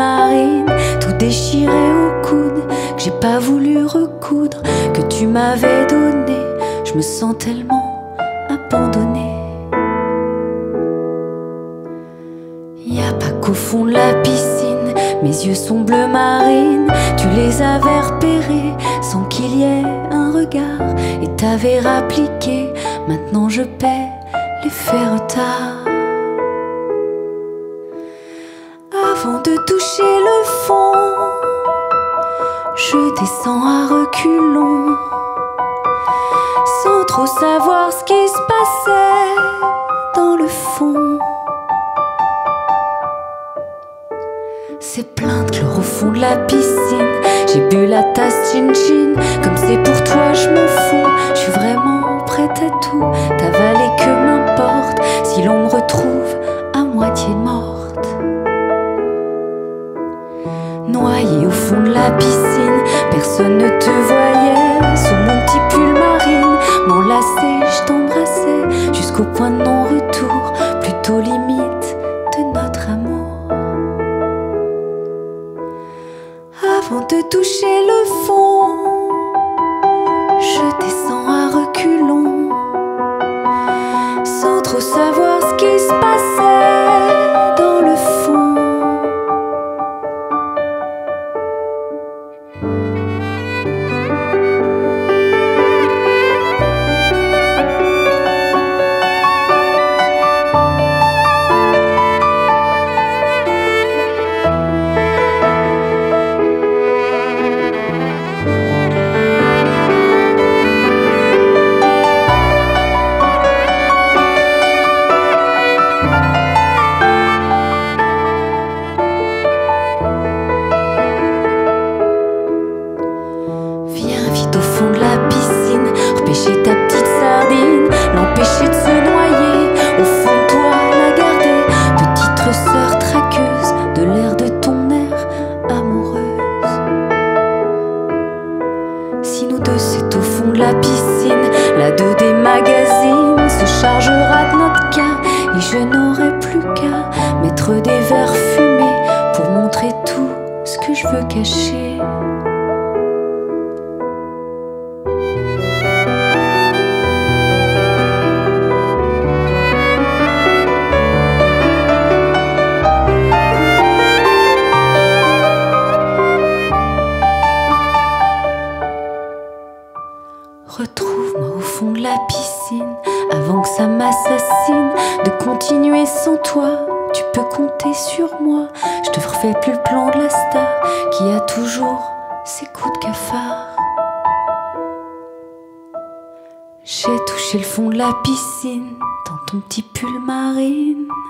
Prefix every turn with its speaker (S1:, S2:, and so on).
S1: marine, tout déchiré au coude, que j'ai pas voulu recoudre, que tu m'avais donné. Je me sens tellement abandonnée. Y a pas qu'au fond de la piscine, mes yeux sont bleu marine. Tu les avais repérés sans qu'il y ait un regard, et t'avais rappliqué. Maintenant je paie l'effet retard. Avant de toucher le fond, je descends à reculons, sans trop savoir ce qui se passait dans le fond. C'est plein de chlore au fond de la piscine. J'ai bu la tasse chin-chin, comme c'est pour toi je m'en fous. Je suis vraiment prête à tout, t'avaler que m'importe si l'on me retrouve à moitié morte. Noyée au fond de la piscine, personne ne te voyait. Sous mon petit pull marine, m'enlacer, je t'embrassais jusqu'au point de non-retour, plutôt limite de notre amour. Avant de toucher le fond, je descends à reculons, sans trop savoir ce qui se passait dans le fond. Au fond de la piscine, repêcher ta petite sardine, l'empêcher de se noyer. Au fond de toi, la garder, petite resseur traqueuse de l'air de ton air amoureuse. Si nous deux c'est au fond de la piscine, la 2 des magazines se chargera de notre cas, et je n'aurai plus qu'à mettre des verres fumés pour montrer tout ce que je veux cacher. Retrouve-moi au fond de la piscine, avant que ça m'assassine. De continuer sans toi, tu peux compter sur moi. Je te refais plus le plan de la star qui a toujours ses coups de cafard. J'ai touché le fond de la piscine dans ton petit pull marine.